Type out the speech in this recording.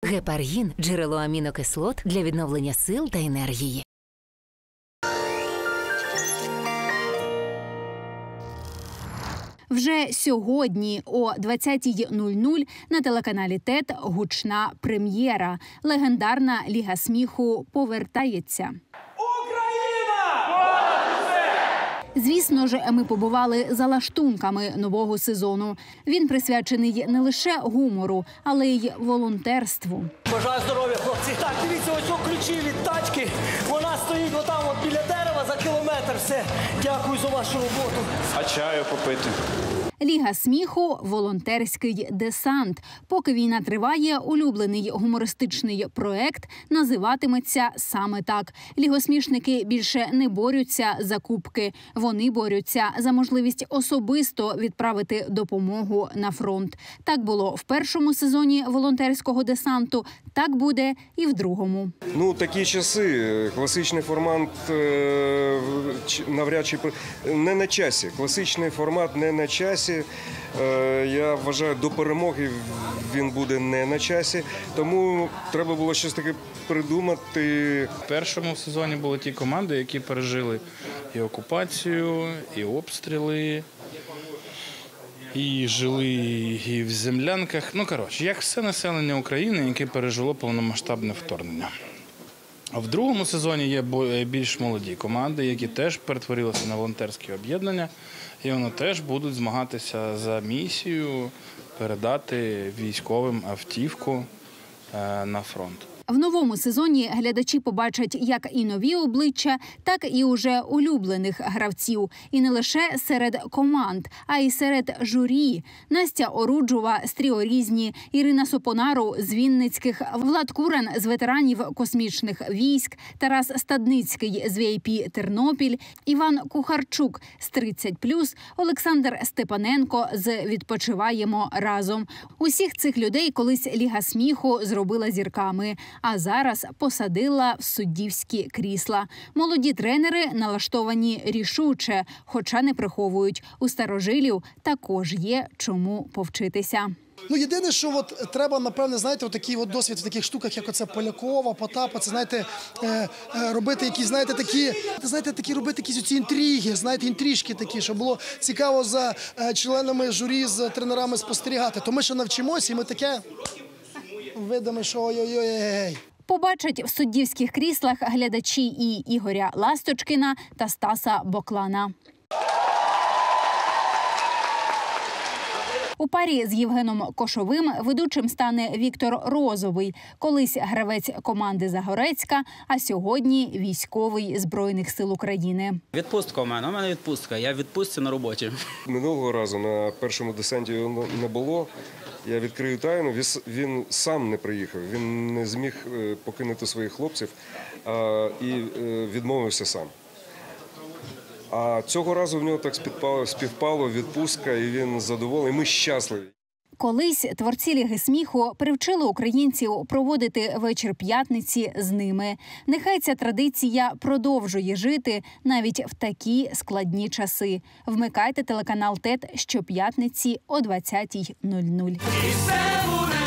Гепаргін – джерело амінокислот для відновлення сил та енергії. Вже сьогодні о 20:00 на телеканалі ТЕТ гучна прем'єра. Легендарна Ліга сміху повертається. Звісно ж, ми побували за лаштунками нового сезону. Він присвячений не лише гумору, але й волонтерству. Бажаю здоров'я, хлопці. Так, дивіться, ось ключі від тачки. Вона стоїть отам от біля дерева за кілометр. Все, дякую за вашу роботу. А чаю попити? Ліга сміху – волонтерський десант. Поки війна триває, улюблений гумористичний проект називатиметься саме так. Лігосмішники більше не борються за кубки. Вони борються за можливість особисто відправити допомогу на фронт. Так було в першому сезоні волонтерського десанту, так буде і в другому. Такі часи. Класичний формат навряд чи не на часі. Класичний формат не на часі. Я вважаю, до перемоги він буде не на часі, тому треба було щось таке придумати. В першому сезоні були ті команди, які пережили і окупацію, і обстріли, і жили і в землянках. Як все населення України, яке пережило повномасштабне вторгнення. А в другому сезоні є більш молоді команди, які теж перетворилися на волонтерські об'єднання, і вони теж будуть змагатися за місію передати військовим автівку на фронт. В новому сезоні глядачі побачать як і нові обличчя, так і уже улюблених гравців. І не лише серед команд, а й серед журі. Настя Оруджова з «Тріо Різні», Ірина Сопонару з Вінницьких, Влад Куран з ветеранів космічних військ, Тарас Стадницький з VIP Тернопіль, Іван Кухарчук з 30+, Олександр Степаненко з «Відпочиваємо разом». Усіх цих людей колись Ліга сміху зробила зірками. А зараз посадила в суддівські крісла. Молоді тренери налаштовані рішуче, хоча не приховують. У старожилів також є чому повчитися. Єдине, що треба, напевне, такий досвід в таких штуках, як оце Полякова, Потапа, це, робити якісь, робити якісь оці інтриги, інтрижки такі, щоб було цікаво за членами журі, з тренерами спостерігати. То ми ще навчимося, і ми таке видимо, що ой-ой-ой. Побачать в суддівських кріслах глядачі і Ігоря Ласточкіна та Стаса Боклана. У парі з Євгеном Кошовим ведучим стане Віктор Розовий, колись гравець команди Загорецька, а сьогодні військовий Збройних сил України. Відпустка у мене відпустка, я в відпустці на роботі. Минулого разу на першому десанті його не було. Я відкрию тайну, він сам не приїхав, він не зміг покинути своїх хлопців і відмовився сам. А цього разу в нього так співпало відпустка, і він задоволений, ми щасливі. Колись творці Ліги сміху привчили українців проводити вечір п'ятниці з ними. Нехай ця традиція продовжує жити навіть в такі складні часи. Вмикайте телеканал ТЕТ щоп'ятниці о 20:00.